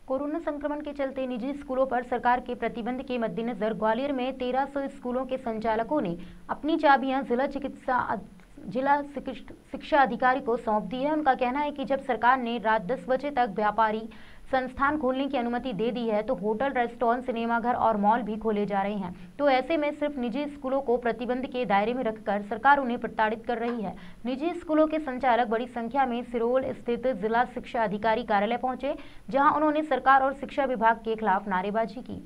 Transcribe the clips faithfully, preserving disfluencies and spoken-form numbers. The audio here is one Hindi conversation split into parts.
कोरोना संक्रमण के चलते निजी स्कूलों पर सरकार के प्रतिबंध के मद्देनजर ग्वालियर में तेरह सौ स्कूलों के संचालकों ने अपनी चाबियां जिला चिकित्सा जिला शिक्षा अधिकारी को सौंप दी है। उनका कहना है कि जब सरकार ने रात दस बजे तक व्यापारी संस्थान खोलने की अनुमति दे दी है तो होटल, रेस्टोरेंट, सिनेमाघर और मॉल भी खोले जा रहे हैं। तो ऐसे में सिर्फ निजी स्कूलों को प्रतिबंध के दायरे में रखकर सरकार उन्हें प्रताड़ित कर रही है। निजी स्कूलों के संचालक बड़ी संख्या में सिरोल स्थित जिला शिक्षा अधिकारी कार्यालय पहुंचे, जहां उन्होंने सरकार और शिक्षा विभाग के खिलाफ नारेबाजी की।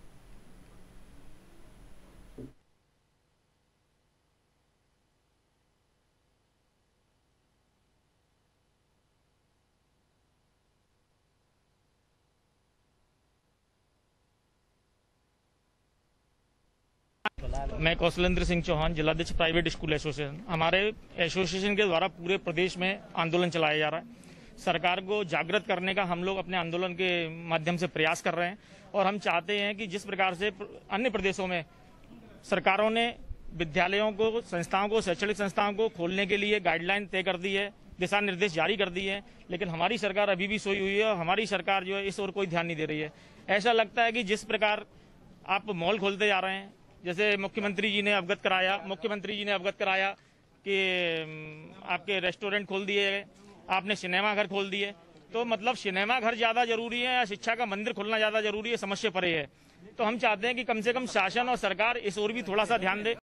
मैं कौशलेंद्र सिंह चौहान, जिलाध्यक्ष प्राइवेट स्कूल एसोसिएशन। हमारे एसोसिएशन के द्वारा पूरे प्रदेश में आंदोलन चलाया जा रहा है। सरकार को जागृत करने का हम लोग अपने आंदोलन के माध्यम से प्रयास कर रहे हैं और हम चाहते हैं कि जिस प्रकार से अन्य प्रदेशों में सरकारों ने विद्यालयों को, संस्थाओं को, शैक्षणिक संस्थाओं को खोलने के लिए गाइडलाइन तय कर दी है, दिशा निर्देश जारी कर दिए हैं, लेकिन हमारी सरकार अभी भी सोई हुई है और हमारी सरकार जो है इस ओर कोई ध्यान नहीं दे रही है। ऐसा लगता है कि जिस प्रकार आप मॉल खोलते जा रहे हैं, जैसे मुख्यमंत्री जी ने अवगत कराया मुख्यमंत्री जी ने अवगत कराया कि आपके रेस्टोरेंट खोल दिए गए, आपने सिनेमा घर खोल दिए, तो मतलब सिनेमा घर ज्यादा जरूरी है या शिक्षा का मंदिर खोलना ज्यादा जरूरी है, समझ से परे है। तो हम चाहते हैं कि कम से कम शासन और सरकार इस ओर भी थोड़ा सा ध्यान दे।